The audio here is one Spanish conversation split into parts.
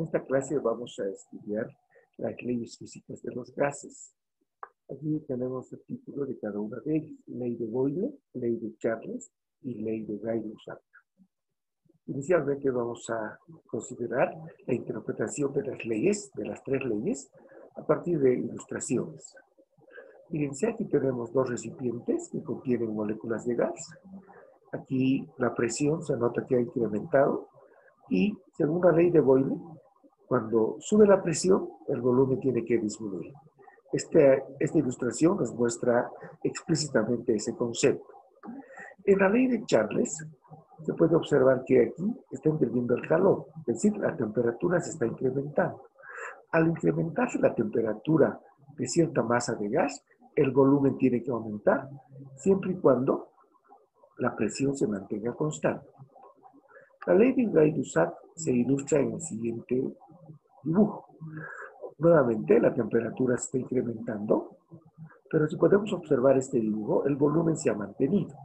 esta clase vamos a estudiar las leyes físicas de los gases. Aquí tenemos el título de cada una de ellas: ley de Boyle, ley de Charles y ley de Gay-Lussac. Inicialmente vamos a considerar la interpretación de las leyes, de las tres leyes, a partir de ilustraciones. Fíjense, aquí tenemos dos recipientes que contienen moléculas de gas. Aquí la presión se nota que ha incrementado y, según la ley de Boyle, cuando sube la presión, el volumen tiene que disminuir. Esta ilustración nos muestra explícitamente ese concepto. En la ley de Charles, se puede observar que aquí está interviniendo el calor, es decir, la temperatura se está incrementando. Al incrementarse la temperatura de cierta masa de gas, el volumen tiene que aumentar, siempre y cuando la presión se mantenga constante. La ley de Gay-Lussac se ilustra en el siguiente dibujo. Nuevamente, la temperatura se está incrementando, pero si podemos observar este dibujo, el volumen se ha mantenido.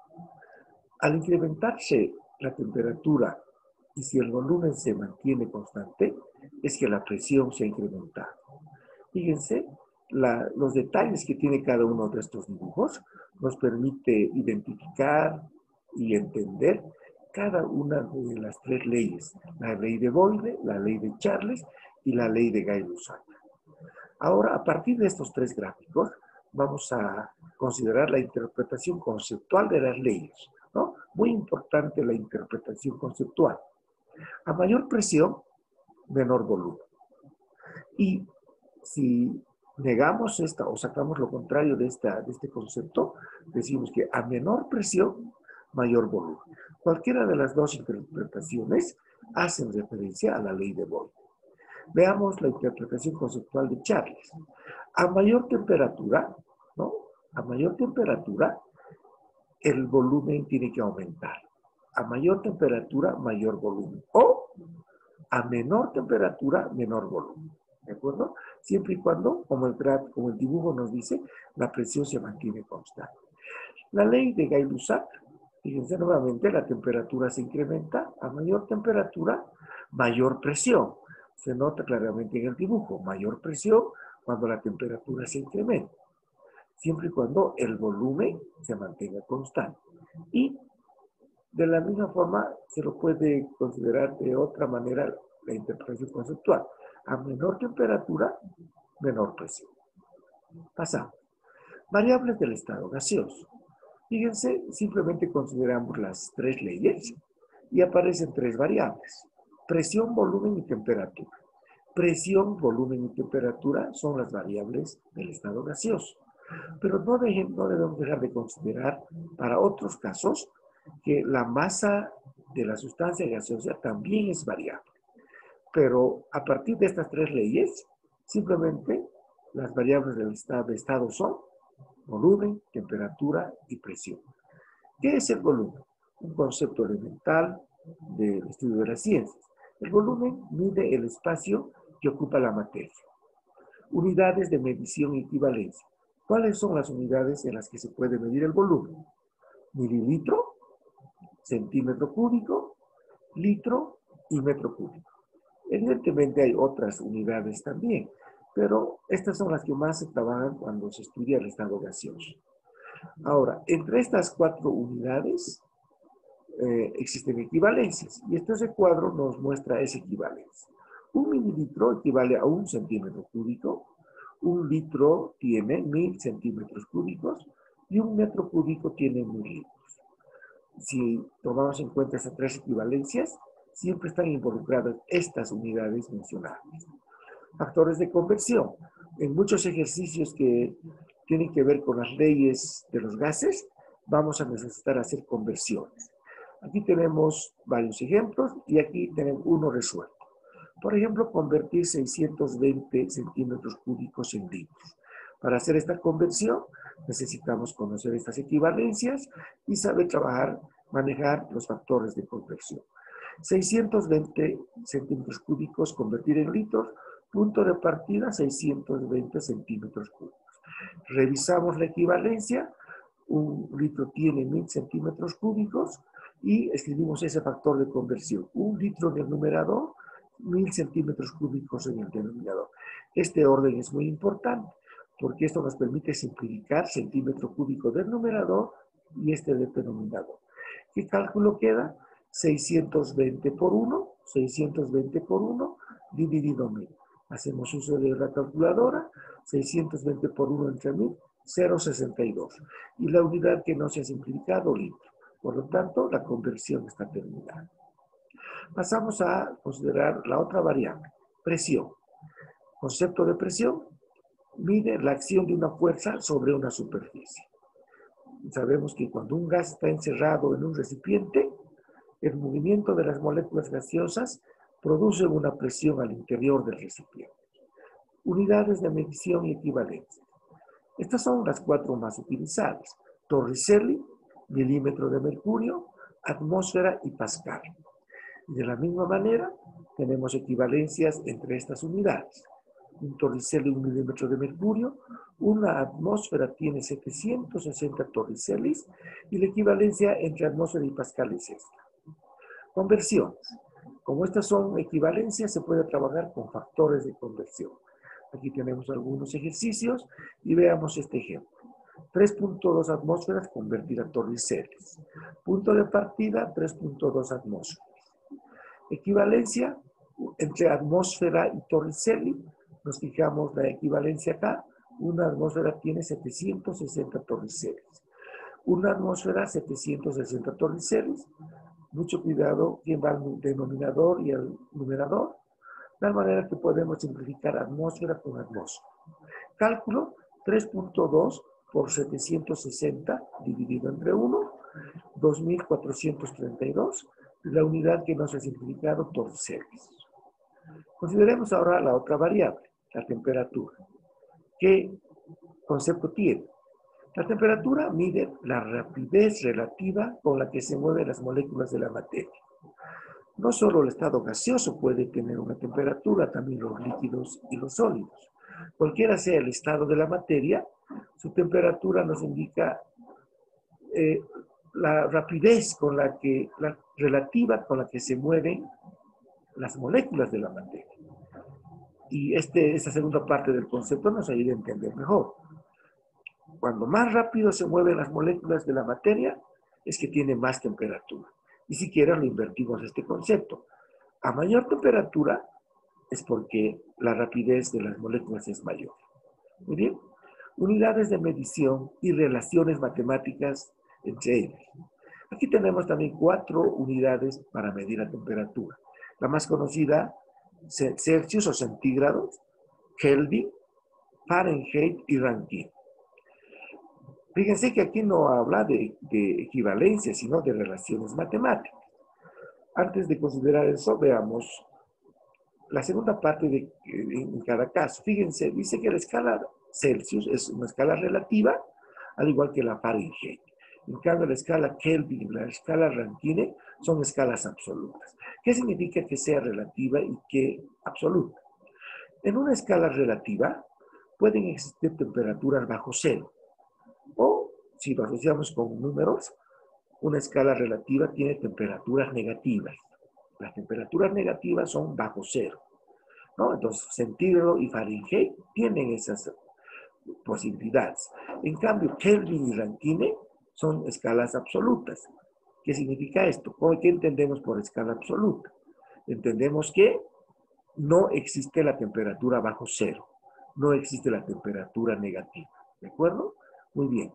Al incrementarse la temperatura y si el volumen se mantiene constante, es que la presión se ha incrementado. Fíjense, los detalles que tiene cada uno de estos dibujos nos permite identificar y entender cada una de las tres leyes: la ley de Boyle, la ley de Charles y la ley de Gay-Lussac. Ahora, a partir de estos tres gráficos, vamos a considerar la interpretación conceptual de las leyes, ¿no? Muy importante la interpretación conceptual. A mayor presión, menor volumen. Y si negamos esta o sacamos lo contrario de este concepto, decimos que a menor presión, mayor volumen. Cualquiera de las dos interpretaciones hacen referencia a la ley de Boyle. Veamos la interpretación conceptual de Charles. A mayor temperatura, ¿no? A mayor temperatura, el volumen tiene que aumentar. A mayor temperatura, mayor volumen. O a menor temperatura, menor volumen. ¿De acuerdo? Siempre y cuando, como el dibujo nos dice, la presión se mantiene constante. La ley de Gay-Lussac, fíjense nuevamente, la temperatura se incrementa. A mayor temperatura, mayor presión. Se nota claramente en el dibujo, mayor presión cuando la temperatura se incrementa, siempre y cuando el volumen se mantenga constante. Y de la misma forma se lo puede considerar de otra manera la interpretación conceptual. A menor temperatura, menor presión. Pasamos. Variables del estado gaseoso. Fíjense, simplemente consideramos las tres leyes y aparecen tres variables: presión, volumen y temperatura. Presión, volumen y temperatura son las variables del estado gaseoso. Pero no debemos dejar de considerar para otros casos que la masa de la sustancia gaseosa también es variable. Pero a partir de estas tres leyes, simplemente las variables del estado son volumen, temperatura y presión. ¿Qué es el volumen? Un concepto elemental del estudio de las ciencias. El volumen mide el espacio que ocupa la materia. Unidades de medición y equivalencia. ¿Cuáles son las unidades en las que se puede medir el volumen? Mililitro, centímetro cúbico, litro y metro cúbico. Evidentemente hay otras unidades también, pero estas son las que más se trabajan cuando se estudia el estado gaseoso. Ahora, entre estas cuatro unidades existen equivalencias, y este recuadro nos muestra esa equivalencia. Un mililitro equivale a 1 centímetro cúbico, un litro tiene 1000 centímetros cúbicos y un metro cúbico tiene 1000 litros. Si tomamos en cuenta esas tres equivalencias, siempre están involucradas estas unidades mencionadas. Factores de conversión. En muchos ejercicios que tienen que ver con las leyes de los gases, vamos a necesitar hacer conversiones. Aquí tenemos varios ejemplos y aquí tenemos uno resuelto. Por ejemplo, convertir 620 centímetros cúbicos en litros. Para hacer esta conversión necesitamos conocer estas equivalencias y saber manejar los factores de conversión. 620 centímetros cúbicos convertir en litros, punto de partida 620 centímetros cúbicos. Revisamos la equivalencia, un litro tiene 1000 centímetros cúbicos y escribimos ese factor de conversión. Un litro en el numerador 1000 centímetros cúbicos en el denominador. Este orden es muy importante porque esto nos permite simplificar centímetro cúbico del numerador y este del denominador. ¿Qué cálculo queda? 620 por 1, 620 por 1 dividido 1000. Hacemos uso de la calculadora, 620 por 1 entre 1000, 0,62. Y la unidad que no se ha simplificado, litro. Por lo tanto, la conversión está terminada. Pasamos a considerar la otra variable, presión. Concepto de presión, mide la acción de una fuerza sobre una superficie. Sabemos que cuando un gas está encerrado en un recipiente, el movimiento de las moléculas gaseosas produce una presión al interior del recipiente. Unidades de medición y equivalencia. Estas son las 4 más utilizadas: Torricelli, milímetro de mercurio, atmósfera y pascal. De la misma manera, tenemos equivalencias entre estas unidades. Un torricelli, 1 milímetro de mercurio, una atmósfera tiene 760 torricellis y la equivalencia entre atmósfera y pascal es esta. Conversiones. Como estas son equivalencias, se puede trabajar con factores de conversión. Aquí tenemos algunos ejercicios y veamos este ejemplo. 3.2 atmósferas convertir a torricellis. Punto de partida, 3.2 atmósferas. Equivalencia entre atmósfera y torricelli. Nos fijamos la equivalencia acá. Una atmósfera tiene 760 torricellis. Una atmósfera, 760 torricellis. Mucho cuidado quién va al denominador y al numerador. De tal manera que podemos simplificar atmósfera con atmósfera. Cálculo 3.2 por 760 dividido entre 1, 2432. La unidad que nos ha simplificado, torricellis. Consideremos ahora la otra variable, la temperatura. ¿Qué concepto tiene? La temperatura mide la rapidez relativa con la que se mueven las moléculas de la materia. No solo el estado gaseoso puede tener una temperatura, también los líquidos y los sólidos. Cualquiera sea el estado de la materia, su temperatura nos indica la rapidez relativa con la que se mueven las moléculas de la materia. Y esta segunda parte del concepto nos ayuda a entender mejor. Cuando más rápido se mueven las moléculas de la materia, es que tiene más temperatura. Y si quieres lo invertimos este concepto. A mayor temperatura es porque la rapidez de las moléculas es mayor. Muy bien. Unidades de medición y relaciones matemáticas entre ellas. Aquí tenemos también 4 unidades para medir la temperatura. La más conocida, Celsius o centígrados, Kelvin, Fahrenheit y Rankine. Fíjense que aquí no habla de equivalencia, sino de relaciones matemáticas. Antes de considerar eso, veamos la segunda parte en cada caso. Fíjense, dice que la escala Celsius es una escala relativa, al igual que la Fahrenheit. En cambio, la escala Kelvin y la escala Rankine son escalas absolutas. ¿Qué significa que sea relativa y que absoluta? En una escala relativa pueden existir temperaturas bajo cero. O, si lo asociamos con números, una escala relativa tiene temperaturas negativas. Las temperaturas negativas son bajo cero, ¿no? Entonces, centígrado y Fahrenheit tienen esas posibilidades. En cambio, Kelvin y Rankine son escalas absolutas. ¿Qué significa esto? ¿Qué entendemos por escala absoluta? Entendemos que no existe la temperatura bajo cero. No existe la temperatura negativa. ¿De acuerdo? Muy bien.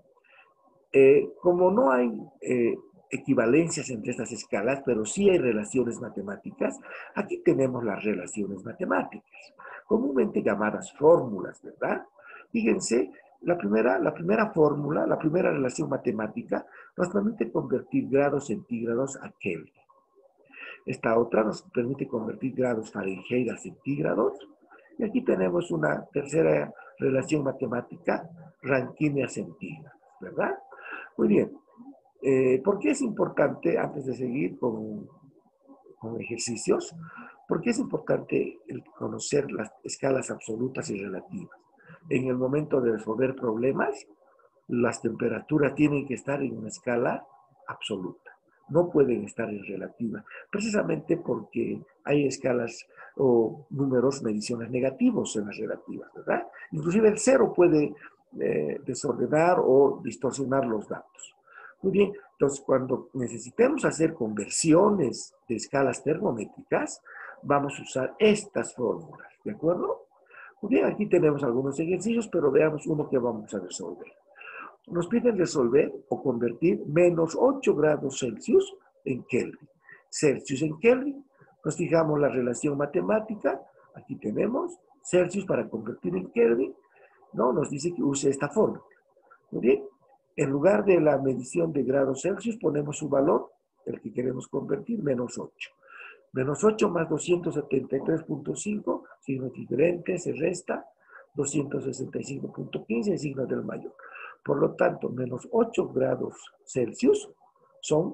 Como no hay equivalencias entre estas escalas, pero sí hay relaciones matemáticas, aquí tenemos las relaciones matemáticas, comúnmente llamadas fórmulas, ¿verdad? Fíjense, la primera fórmula, la primera relación matemática, nos permite convertir grados centígrados a Kelvin. Esta otra nos permite convertir grados Fahrenheit a centígrados. Y aquí tenemos una tercera relación matemática, Rankine a centígrados, ¿verdad? Muy bien. ¿Por qué es importante, antes de seguir con ejercicios, por qué es importante conocer las escalas absolutas y relativas? En el momento de resolver problemas, las temperaturas tienen que estar en una escala absoluta. no pueden estar en relativa, precisamente porque hay escalas o números, mediciones negativos en las relativas, ¿verdad? Inclusive el cero puede desordenar o distorsionar los datos. Muy bien, entonces cuando necesitemos hacer conversiones de escalas termométricas, vamos a usar estas fórmulas, ¿de acuerdo? Muy bien, aquí tenemos algunos ejercicios, pero veamos uno que vamos a resolver. Nos piden resolver o convertir menos 8 grados Celsius en Kelvin. Celsius en Kelvin. Nos fijamos la relación matemática. Aquí tenemos Celsius para convertir en Kelvin. ¿No? Nos dice que use esta fórmula. Muy bien. En lugar de la medición de grados Celsius, ponemos su valor, el que queremos convertir, menos 8. Menos 8 más 273.5, signo diferente, se resta. 265.15, el signo del mayor. Por lo tanto, menos 8 grados Celsius son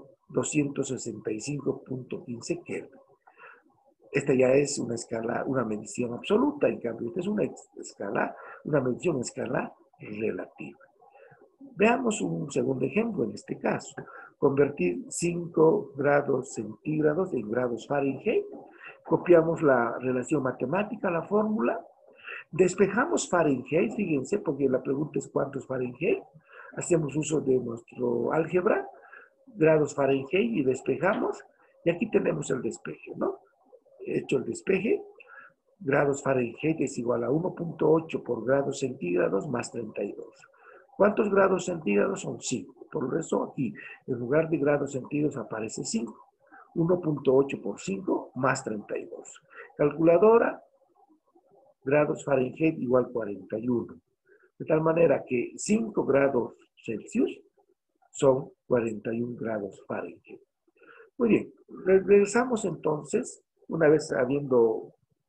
265.15 Kelvin. Esta ya es una escala, una medición absoluta. En cambio, esta es una escala, una medición en escala relativa. Veamos un segundo ejemplo en este caso. Convertir 5 grados centígrados en grados Fahrenheit. Copiamos la relación matemática, la fórmula. Despejamos Fahrenheit, fíjense, porque la pregunta es ¿cuántos Fahrenheit? Hacemos uso de nuestro álgebra, grados Fahrenheit y despejamos. Y aquí tenemos el despeje, ¿no? Hecho el despeje, grados Fahrenheit es igual a 1.8 por grados centígrados más 32. ¿Cuántos grados centígrados? Son 5. Por eso aquí, en lugar de grados centígrados aparece 5. 1.8 por 5 más 32. Calculadora, grados Fahrenheit igual 41. De tal manera que 5 grados Celsius son 41 grados Fahrenheit. Muy bien, regresamos entonces, una vez habiendo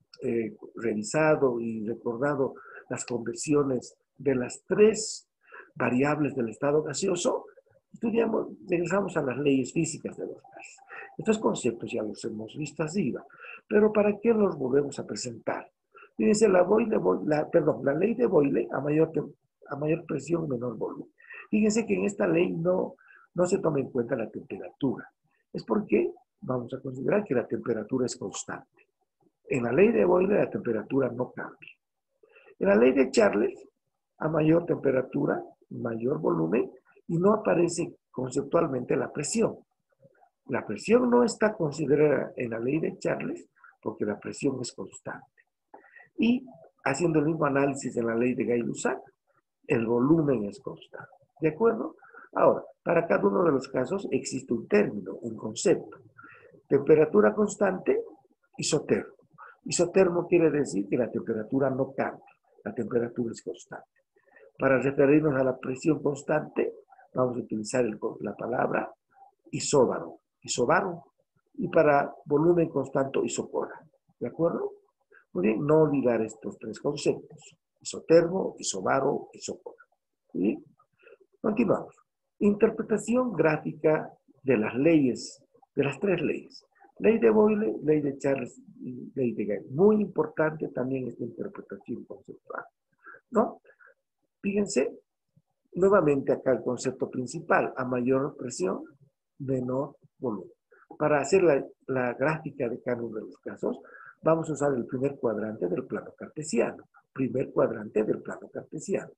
revisado y recordado las conversiones de las 3 variables del estado gaseoso, regresamos a las leyes físicas de los gases. Estos conceptos ya los hemos visto arriba, pero ¿para qué los volvemos a presentar? Fíjense, la ley de Boyle a mayor presión, menor volumen. Fíjense que en esta ley no se toma en cuenta la temperatura. Es porque vamos a considerar que la temperatura es constante. En la ley de Boyle la temperatura no cambia. En la ley de Charles, a mayor temperatura, mayor volumen, y no aparece conceptualmente la presión. La presión no está considerada en la ley de Charles porque la presión es constante. Y haciendo el mismo análisis en la ley de Gay-Lussac, el volumen es constante. ¿De acuerdo? Ahora, para cada uno de los casos existe un término, un concepto. Temperatura constante, isotermo. Isotermo quiere decir que la temperatura no cambia, la temperatura es constante. Para referirnos a la presión constante, vamos a utilizar la palabra isóbaro. Isobaro. Y para volumen constante, isocora. ¿De acuerdo? Muy bien, no olvidar estos 3 conceptos. Isotermo, isobaro, isocora. ¿Sí? Continuamos. Interpretación gráfica de las leyes, de las 3 leyes. Ley de Boyle, ley de Charles y ley de Gay. Muy importante también esta interpretación conceptual. ¿No? Fíjense, nuevamente acá el concepto principal, a mayor presión, menor volumen. Para hacer la gráfica de cada uno de los casos, vamos a usar el primer cuadrante del plano cartesiano. Primer cuadrante del plano cartesiano.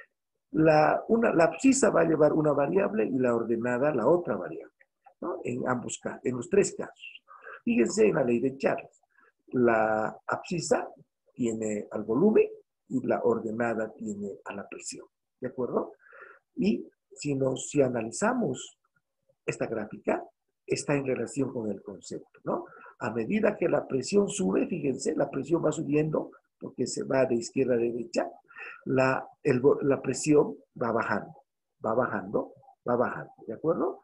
La abscisa va a llevar una variable y la ordenada la otra variable, ¿no? En ambos casos, en los 3 casos. Fíjense en la ley de Charles. La abscisa tiene al volumen y la ordenada tiene a la presión. ¿De acuerdo? Y si analizamos esta gráfica, está en relación con el concepto, ¿no? A medida que la presión sube, fíjense, la presión va subiendo porque se va de izquierda a derecha, la presión va bajando, va bajando, va bajando, ¿de acuerdo?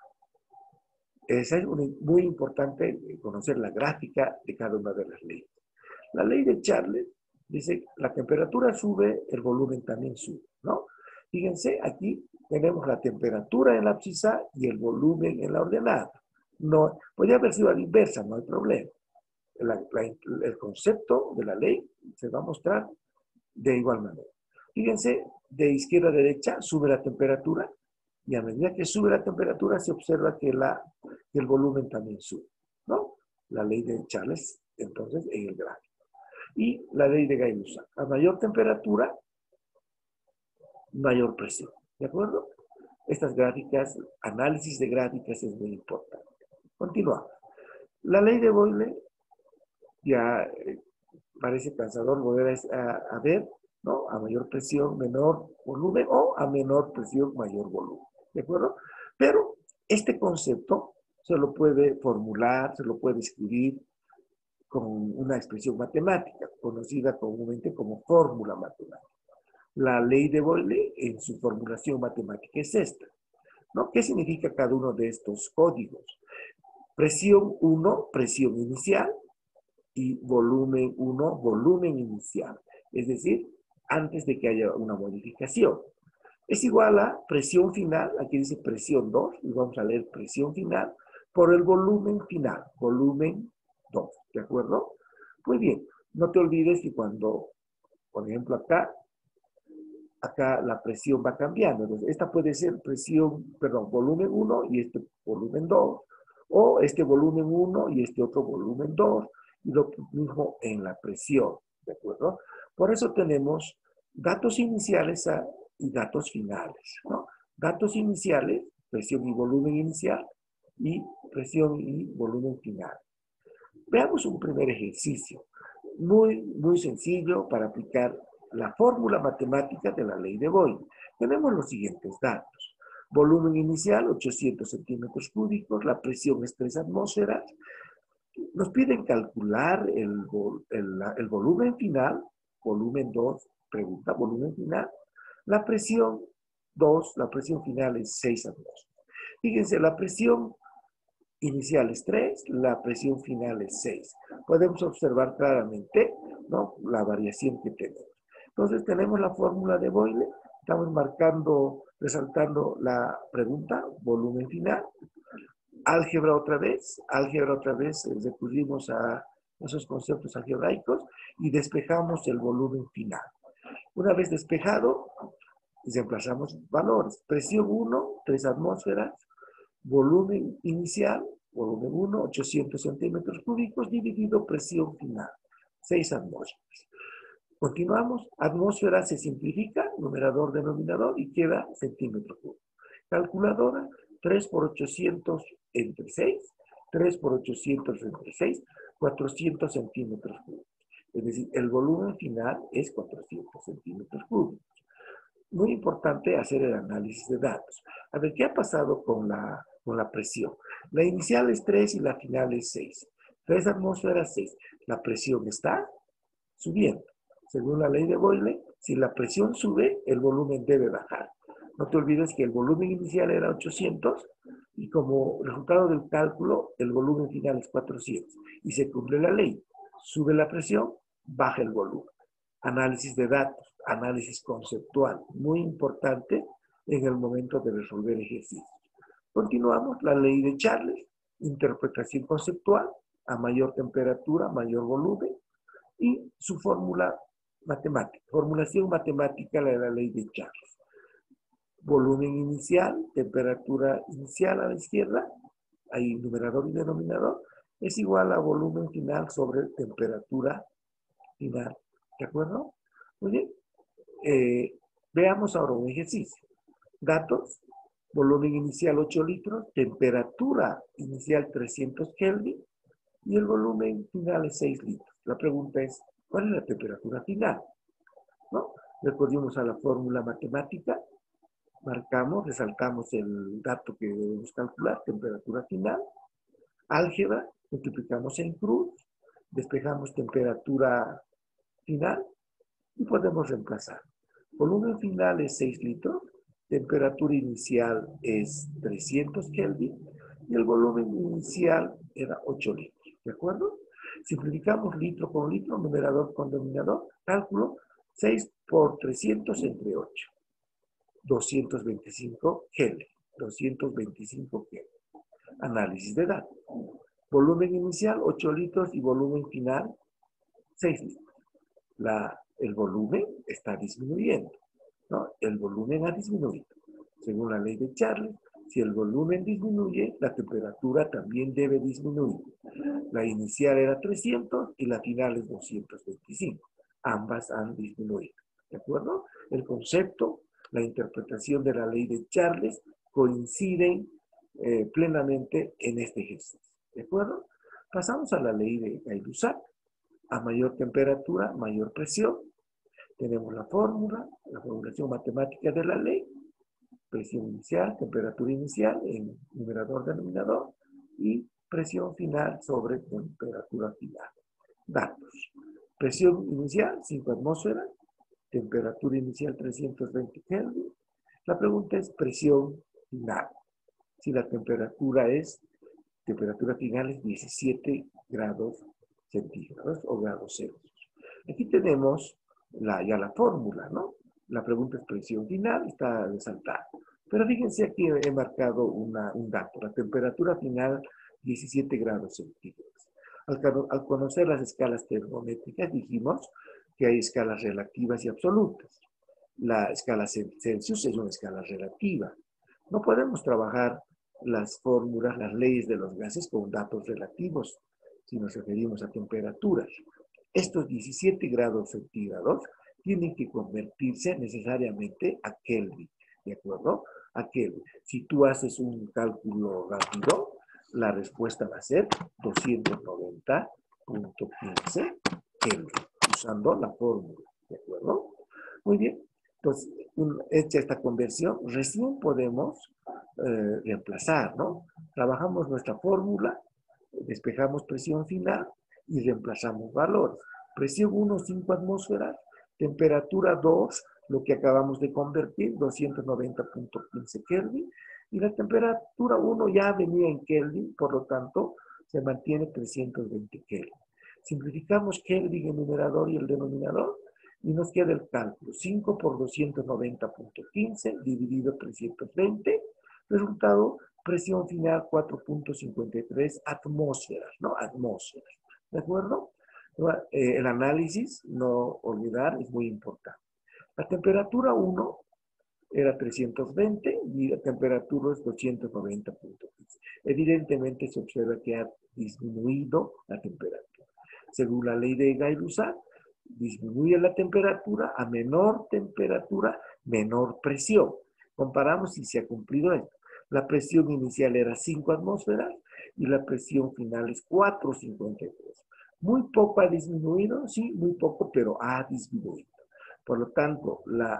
Es muy importante conocer la gráfica de cada una de las leyes. La ley de Charles dice, la temperatura sube, el volumen también sube, ¿no? Fíjense, aquí tenemos la temperatura en la abscisa y el volumen en la ordenada. No, podría haber sido a la inversa, no hay problema. El concepto de la ley se va a mostrar de igual manera. Fíjense, de izquierda a derecha sube la temperatura y a medida que sube la temperatura se observa que y el volumen también sube, ¿no? La ley de Charles, entonces, en el gráfico. Y la ley de Gay-Lussac. A mayor temperatura, mayor presión, ¿de acuerdo? Estas gráficas, análisis de gráficas es muy importante. Continuamos. La ley de Boyle, ya parece cansador volver a ver, ¿no? A mayor presión, menor volumen, o a menor presión, mayor volumen, ¿de acuerdo? Pero este concepto se lo puede formular, se lo puede escribir con una expresión matemática, conocida comúnmente como fórmula matemática. La ley de Boyle, en su formulación matemática, es esta, ¿no? ¿Qué significa cada uno de estos códigos? Presión 1, presión inicial, y volumen 1, volumen inicial. Es decir, antes de que haya una modificación. Es igual a presión final, aquí dice presión 2, y vamos a leer presión final, por el volumen final, volumen 2, ¿de acuerdo? Muy bien, no te olvides que cuando, por ejemplo, acá la presión va cambiando. Entonces, esta puede ser volumen 1 y este volumen 2, o este volumen 1 y este otro volumen 2, y lo mismo en la presión, ¿de acuerdo? Por eso tenemos datos iniciales y datos finales, ¿no? Datos iniciales, presión y volumen inicial, y presión y volumen final. Veamos un primer ejercicio, muy sencillo para aplicar la fórmula matemática de la ley de Boyle. Tenemos los siguientes datos. Volumen inicial, 800 centímetros cúbicos, la presión es 3 atmósferas. Nos piden calcular el volumen final, volumen 2, pregunta, volumen final. La presión 2, la presión final es 6 atmósferas. Fíjense, la presión inicial es 3, la presión final es 6. Podemos observar claramente, ¿no?, la variación que tenemos. Entonces tenemos la fórmula de Boyle, estamos resaltando la pregunta, volumen final. Álgebra otra vez, recurrimos a esos conceptos algebraicos y despejamos el volumen final. Una vez despejado, reemplazamos valores. Presión 1, 3 atmósferas. Volumen inicial, volumen 1, 800 centímetros cúbicos, dividido presión final, 6 atmósferas. Continuamos, atmósfera se simplifica, numerador, denominador, y queda centímetro cúbico. Calculadora, 3 por 800 entre 6, 3 por 800 entre 6, 400 centímetros cúbicos. Es decir, el volumen final es 400 centímetros cúbicos. Muy importante hacer el análisis de datos. A ver, ¿qué ha pasado con la presión? La inicial es 3 y la final es 6. 3 atmósferas, 6. La presión está subiendo. Según la ley de Boyle, si la presión sube, el volumen debe bajar. No te olvides que el volumen inicial era 800 y como resultado del cálculo, el volumen final es 400. Y se cumple la ley. Sube la presión, baja el volumen. Análisis de datos, análisis conceptual, muy importante en el momento de resolver ejercicios. Continuamos, la ley de Charles, interpretación conceptual, a mayor temperatura, mayor volumen, y su fórmula matemática, formulación matemática de la ley de Charles. Volumen inicial, temperatura inicial a la izquierda, hay numerador y denominador, es igual a volumen final sobre temperatura final. ¿De acuerdo? Muy bien. Veamos ahora un ejercicio. Datos, volumen inicial 8 litros, temperatura inicial 300 Kelvin y el volumen final es 6 litros. La pregunta es, ¿cuál es la temperatura final? ¿No? Recurrimos a la fórmula matemática, marcamos, resaltamos el dato que debemos calcular, temperatura final, álgebra, multiplicamos en cruz, despejamos temperatura final y podemos reemplazar. Volumen final es 6 litros, temperatura inicial es 300 Kelvin y el volumen inicial era 8 litros. ¿De acuerdo? Simplificamos litro con litro, numerador con denominador, cálculo 6 por 300 entre 8. 225 Kelvin. 225 Kelvin. Análisis de datos. Volumen inicial 8 litros y volumen final 6 litros. El volumen está disminuyendo, ¿no? El volumen ha disminuido. Según la ley de Charles, Si el volumen disminuye, la temperatura también debe disminuir. La inicial era 300 y la final es 225. Ambas han disminuido. ¿De acuerdo? El concepto, la interpretación de la ley de Charles coinciden plenamente en este ejercicio. ¿De acuerdo? Pasamos a la ley de Gay-Lussac. A mayor temperatura, mayor presión. Tenemos la fórmula, la formulación matemática de la ley. Presión inicial, temperatura inicial en numerador-denominador y presión final sobre temperatura final. Datos. Presión inicial, 5 atmósferas. Temperatura inicial, 320 Kelvin. La pregunta es presión final. Si la temperatura final es 17 grados centígrados o grados Celsius. Aquí tenemos ya la fórmula, ¿no? La pregunta es presión final, está resaltada. Pero fíjense aquí he marcado un dato. La temperatura final, 17 grados centígrados. Al conocer las escalas termométricas, dijimos que hay escalas relativas y absolutas. La escala Celsius es una escala relativa. No podemos trabajar las fórmulas, las leyes de los gases con datos relativos si nos referimos a temperaturas. Estos 17 grados centígrados tienen que convertirse necesariamente a Kelvin, ¿de acuerdo? A Kelvin. Si tú haces un cálculo rápido, la respuesta va a ser 290.15 Kelvin, usando la fórmula, ¿de acuerdo? Muy bien. Entonces, hecha esta conversión, recién podemos reemplazar, ¿no? Trabajamos nuestra fórmula, despejamos presión final y reemplazamos valores. Presión 1, 5 atmósferas, temperatura 2, lo que acabamos de convertir, 290.15 Kelvin, y la temperatura 1 ya venía en Kelvin, por lo tanto, se mantiene 320 Kelvin. Simplificamos Kelvin en numerador y el denominador, y nos queda el cálculo, 5 por 290.15 dividido 320, resultado, presión final 4.53 atmósferas, ¿no? Atmósferas, ¿de acuerdo? El análisis, no olvidar, es muy importante. La temperatura 1 era 320 y la temperatura es 290.15. Evidentemente se observa que ha disminuido la temperatura. Según la ley de Gay-Lussac, disminuye la temperatura, a menor temperatura, menor presión. Comparamos si se ha cumplido esto. La presión inicial era 5 atmósferas y la presión final es 4.53. Muy poco ha disminuido, sí, muy poco, pero ha disminuido. Por lo tanto,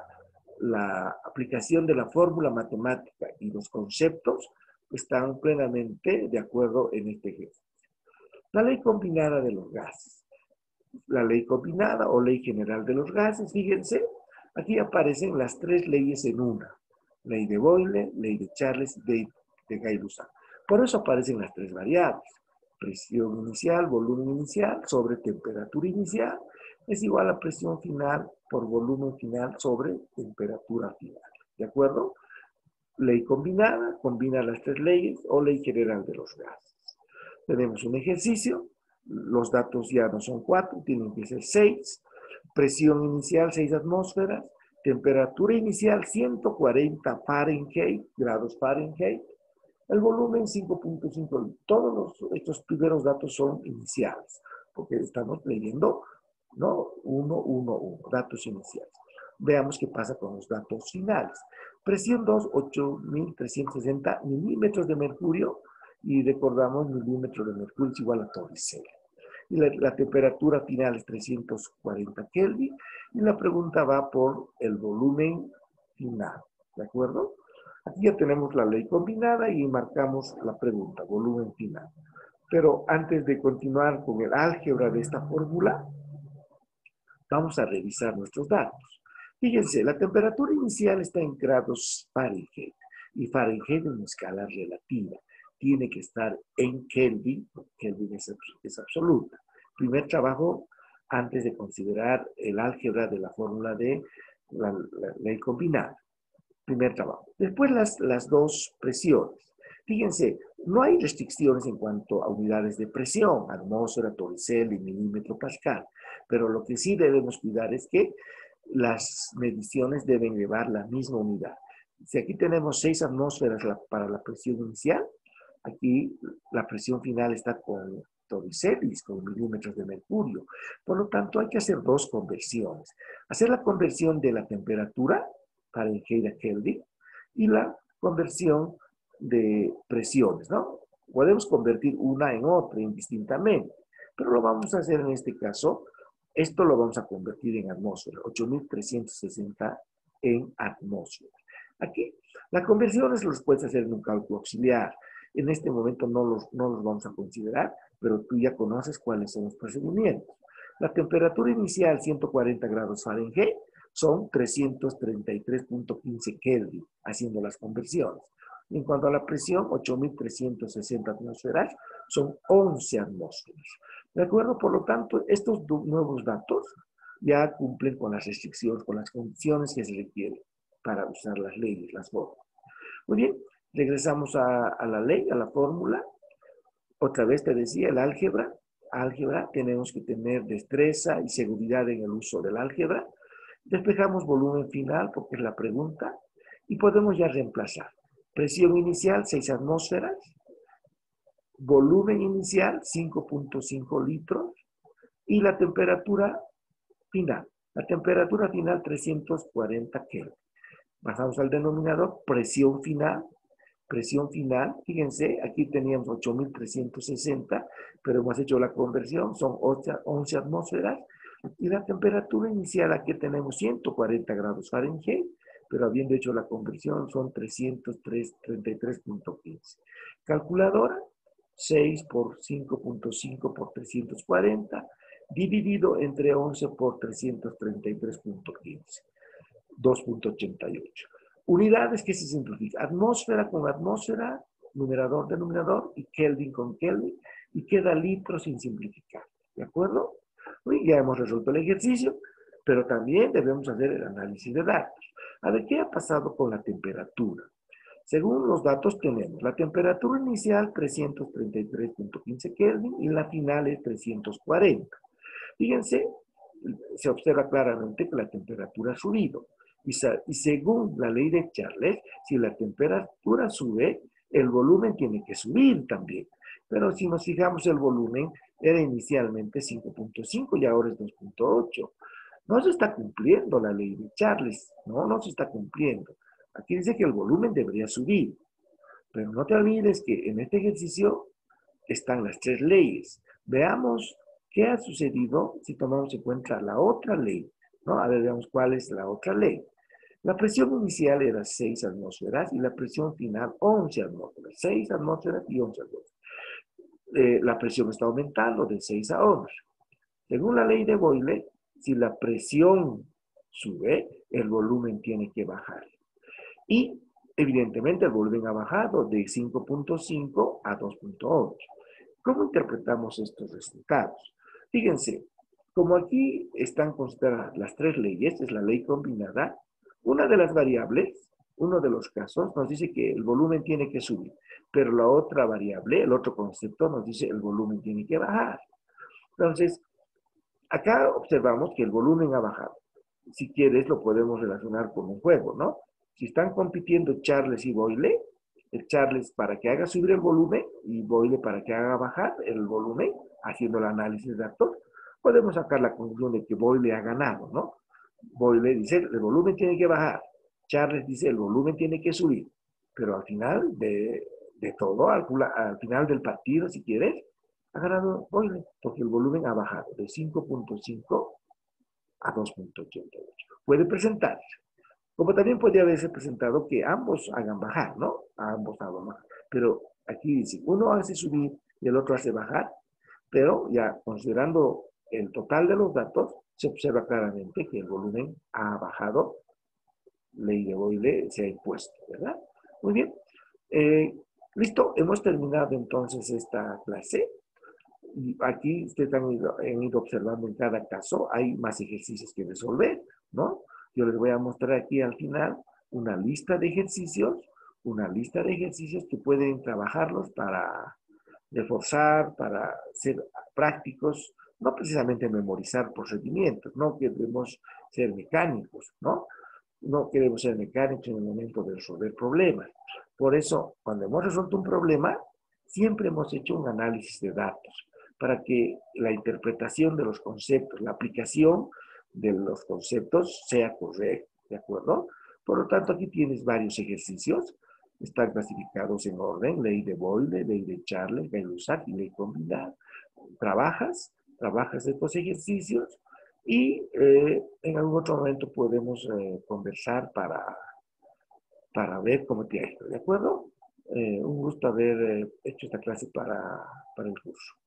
la aplicación de la fórmula matemática y los conceptos están plenamente de acuerdo en este ejercicio. La ley combinada de los gases. La ley combinada o ley general de los gases, fíjense, aquí aparecen las tres leyes en una. Ley de Boyle, ley de Charles, ley de Gay-Lussac. Por eso aparecen las tres variables. Presión inicial, volumen inicial, sobre temperatura inicial, es igual a presión final por volumen final sobre temperatura final. ¿De acuerdo? Ley combinada, combina las tres leyes o ley general de los gases. Tenemos un ejercicio. Los datos ya no son 4, tienen que ser 6. Presión inicial 6 atmósferas. Temperatura inicial 140 Fahrenheit, grados Fahrenheit. El volumen 5.5. Todos estos primeros datos son iniciales, porque estamos leyendo, ¿no? 1, 1, 1, datos iniciales. Veamos qué pasa con los datos finales. Presión 2, 8.360 milímetros de mercurio. Y recordamos, milímetro de mercurio es igual a torricel. Y la temperatura final es 340 Kelvin. Y la pregunta va por el volumen final. ¿De acuerdo? Aquí ya tenemos la ley combinada y marcamos la pregunta, volumen final. Pero antes de continuar con el álgebra de esta fórmula, vamos a revisar nuestros datos. Fíjense, la temperatura inicial está en grados Fahrenheit. Y Fahrenheit es una escala relativa. Tiene que estar en Kelvin, Kelvin es absoluta. Primer trabajo antes de considerar el álgebra de la fórmula de la ley combinada. Primer trabajo. Después las dos presiones. Fíjense, no hay restricciones en cuanto a unidades de presión, atmósfera, torricel y milímetro pascal, pero lo que sí debemos cuidar es que las mediciones deben llevar la misma unidad. Si aquí tenemos 6 atmósferas para la presión inicial, aquí la presión final está con Torricellis, con milímetros de mercurio. Por lo tanto, hay que hacer dos conversiones. Hacer la conversión de la temperatura, Fahrenheit a Kelvin, y la conversión de presiones, ¿no? Podemos convertir una en otra indistintamente, pero lo vamos a hacer en este caso. Esto lo vamos a convertir en atmósfera, 8.360 en atmósfera. Aquí, las conversiones las puedes hacer en un cálculo auxiliar. En este momento no los vamos a considerar, pero tú ya conoces cuáles son los procedimientos. La temperatura inicial, 140 grados Fahrenheit, son 333.15 Kelvin, haciendo las conversiones. En cuanto a la presión, 8.360 atmósferas, son 11 atmósferas. ¿De acuerdo? Por lo tanto, estos nuevos datos ya cumplen con las restricciones, con las condiciones que se requieren para usar las leyes, las fórmulas. Muy bien, regresamos a la ley, a la fórmula. Otra vez te decía, el álgebra. Álgebra, tenemos que tener destreza y seguridad en el uso del álgebra. Despejamos volumen final, porque es la pregunta, y podemos ya reemplazar. Presión inicial, 6 atmósferas. Volumen inicial, 5.5 litros. Y la temperatura final. La temperatura final, 340 Kelvin. Pasamos al denominador, presión final. Presión final, fíjense, aquí teníamos 8.360, pero hemos hecho la conversión, son 11 atmósferas. Y la temperatura inicial, aquí tenemos 140 grados Fahrenheit, pero habiendo hecho la conversión son 333.15. Calculadora, 6 por 5.5 por 340, dividido entre 11 por 333.15, 2.88. Unidades que se simplifica. Atmósfera con atmósfera, numerador, denominador, y Kelvin con Kelvin, y queda litro sin simplificar. ¿De acuerdo? Y ya hemos resuelto el ejercicio, pero también debemos hacer el análisis de datos. A ver, ¿qué ha pasado con la temperatura? Según los datos tenemos la temperatura inicial 333.15 Kelvin y la final es 340. Fíjense, se observa claramente que la temperatura ha subido. Y según la ley de Charles, si la temperatura sube, el volumen tiene que subir también. Pero si nos fijamos, el volumen era inicialmente 5.5 y ahora es 2.8. No se está cumpliendo la ley de Charles, no se está cumpliendo. Aquí dice que el volumen debería subir. Pero no te olvides que en este ejercicio están las tres leyes. Veamos qué ha sucedido si tomamos en cuenta la otra ley, ¿no? A ver, veamos cuál es la otra ley. La presión inicial era 6 atmósferas y la presión final 11 atmósferas. 6 atmósferas y 11 atmósferas. La presión está aumentando de 6 a 11. Según la ley de Boyle, si la presión sube, el volumen tiene que bajar. Y evidentemente el volumen ha bajado de 5.5 a 2.8. ¿Cómo interpretamos estos resultados? Fíjense, como aquí están consideradas las tres leyes, es la ley combinada, una de las variables, uno de los casos, nos dice que el volumen tiene que subir, pero la otra variable, el otro concepto, nos dice el volumen tiene que bajar. Entonces, acá observamos que el volumen ha bajado. Si quieres, lo podemos relacionar con un juego, ¿no? Si están compitiendo Charles y Boyle, el Charles para que haga subir el volumen y Boyle para que haga bajar el volumen, haciendo el análisis de datos, podemos sacar la conclusión de que Boyle ha ganado, ¿no? Boyle dice, el volumen tiene que bajar. Charles dice, el volumen tiene que subir. Pero al final de todo, al final del partido, si quieres, ha ganado Boyle, porque el volumen ha bajado de 5.5 a 2.88. Puede presentarse. Como también podría haberse presentado que ambos hagan bajar, ¿no? Ambos hagan bajar. Pero aquí dice, uno hace subir y el otro hace bajar, pero ya considerando el total de los datos, se observa claramente que el volumen ha bajado, ley de Boyle se ha impuesto, ¿verdad? Muy bien. Listo, hemos terminado entonces esta clase. Y aquí ustedes han ido observando en cada caso, hay más ejercicios que resolver, ¿no? Yo les voy a mostrar aquí al final una lista de ejercicios que pueden trabajarlos para reforzar, para ser prácticos, no precisamente memorizar procedimientos, no queremos ser mecánicos, ¿no? no queremos ser mecánicos en el momento de resolver problemas. Por eso, cuando hemos resuelto un problema, siempre hemos hecho un análisis de datos para que la interpretación de los conceptos, la aplicación de los conceptos sea correcta, ¿de acuerdo? Por lo tanto, aquí tienes varios ejercicios. Están clasificados en orden: ley de Boyle, ley de Charles, Gay-Lussac y ley combinada. Trabajas estos ejercicios y en algún otro momento podemos conversar para ver cómo te ha ido, ¿de acuerdo? Un gusto haber hecho esta clase para el curso.